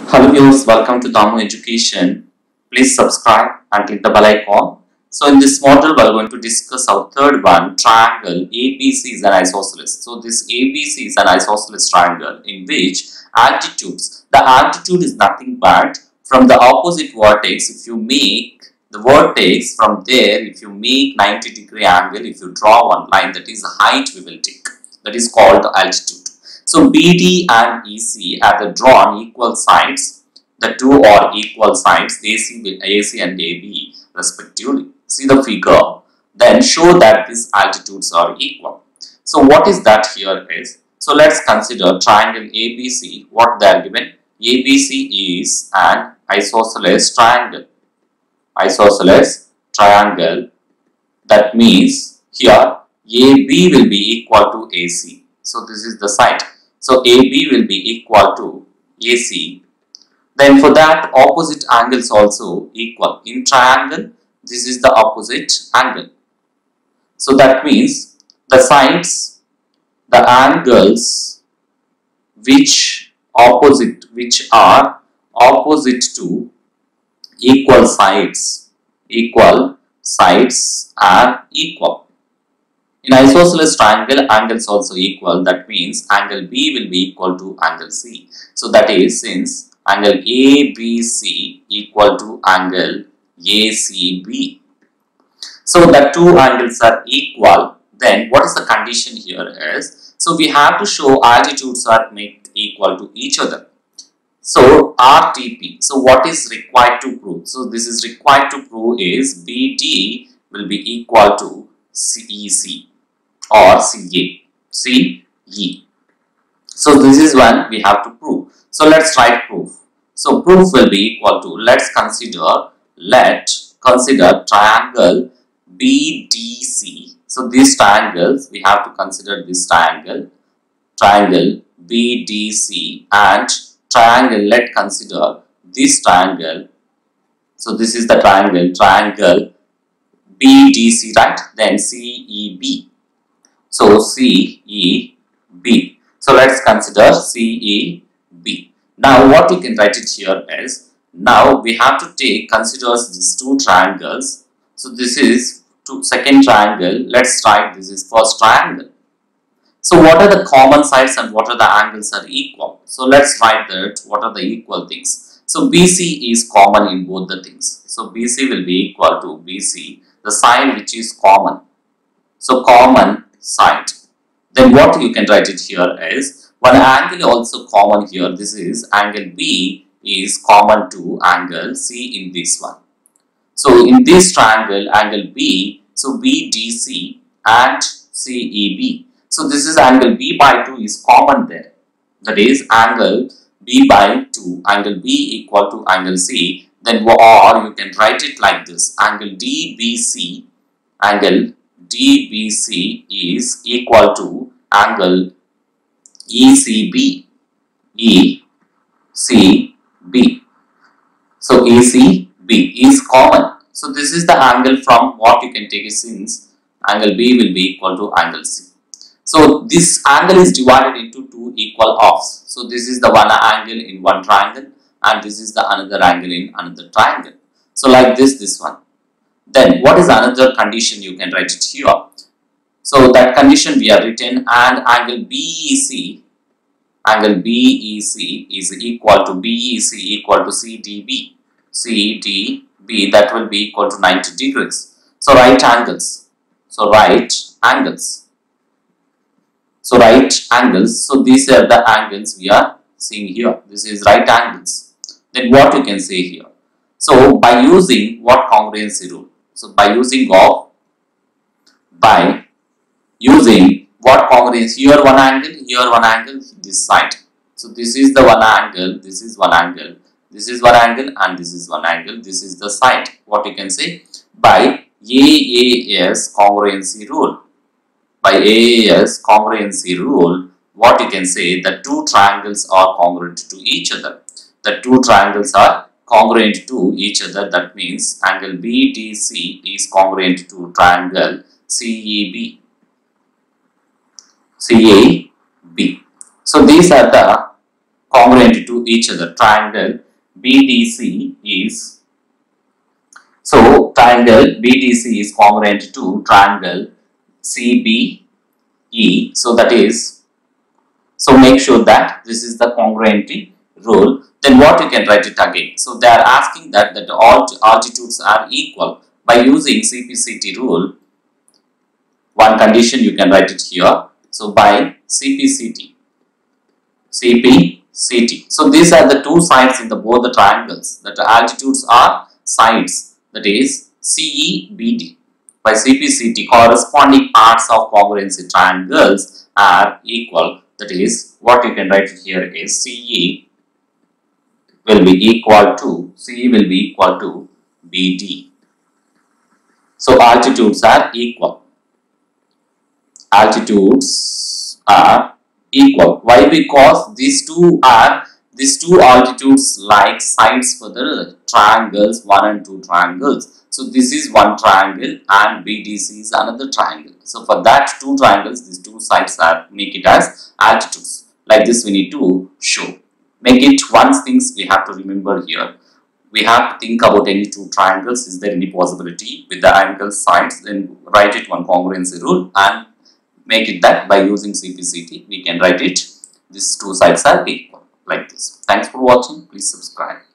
Hello viewers, welcome to Damu Education. Please subscribe and click the bell icon. So in this module, we are going to discuss our third one, triangle ABC is an isosceles. So this ABC is an isosceles triangle in which altitudes, the altitude is nothing but from the opposite vertex. If you make the vertex from there, if you make 90-degree angle, if you draw one line, that is the height we will take. That is called the altitude. So BD and EC are the drawn equal sides. The two are equal sides, AC and AB respectively. See the figure. Then show that these altitudes are equal. So what is that here is? So let's consider triangle ABC. What they are given? ABC is an isosceles triangle. Isosceles triangle. That means here AB will be equal to AC. So this is the side. So AB will be equal to AC. Then for that, opposite angles also equal. In triangle, this is the opposite angle. So that means the sides, the angles which are opposite to equal sides are equal. In isosceles triangle, angles also equal. That means angle B will be equal to angle C. So that is, since angle ABC equal to angle ACB. So the two angles are equal. Then what is the condition here is? So we have to show altitudes are made equal to each other. So RTP. So what is required to prove? So this is required to prove is BD will be equal to CEC or CE. So this is one we have to prove. So let's write proof. So proof will be equal to, let's consider triangle BDC. So these triangles, we have to consider this triangle BDC, and triangle, let's consider this triangle. So this is the triangle BDC, right? Then CEB. So CEB. So let's consider CEB. Now what we can write it here is, now we have to consider these two triangles. So this is second triangle. Let's write this is first triangle. So what are the common sides and what are the angles are equal? So let's write that what are the equal things. So BC is common in both the things. So BC will be equal to BC, the side which is common. So common side. Then what you can write it here is, one angle also common here. This is angle B is common to angle C in this one. So in this triangle, angle B, so BDC and CEB. So this is angle B by 2 is common there. That is angle B by 2, angle B equal to angle C. Then or you can write it like this, angle DBC is equal to angle ECB. So ECB is common. So this is the angle from what you can take it, since angle B will be equal to angle C. So this angle is divided into two equal halves. So this is the one angle in one triangle and this is the another angle in another triangle. So like this one. Then what is another condition you can write it here? So that condition we have written, and angle BEC is equal to CDB. That will be equal to 90 degrees. So right angles. So these are the angles we are seeing here. This is right angles. Then what you can say here? So by using what congruency rule? So by using what congruency? Here one angle, this side. So this is the one angle, this is one angle, this is one angle, and this is one angle. This is the side. What you can say? By AAS congruency rule. What you can say? The two triangles are congruent to each other. That means angle BDC is congruent to triangle CAB. So these are the congruent to each other. Triangle BDC is, so triangle BDC is congruent to triangle CBE. So that is, so make sure that this is the congruency rule. Then what you can write it again. So they are asking that all altitudes are equal. By using CPCT rule, one condition you can write it here. So by CPCT. So these are the two sides in both the triangles. That the altitudes are sides. That is CEBD. By CPCT, corresponding parts of congruency triangles are equal. That is, what you can write here is CE will be equal to BD. So altitudes are equal. Altitudes are equal. Why? Because these two altitudes like sides for the triangles 1 and 2 triangles. So this is one triangle and BDC is another triangle. So for that two triangles, these two sides are make it as altitudes. Like this we need to show. Make it one things we have to remember here. We have to think about any two triangles. Is there any possibility with the angle sides? Then write it one congruency rule and make it that by using CPCT we can write it. These two sides are equal like this. Thanks for watching. Please subscribe.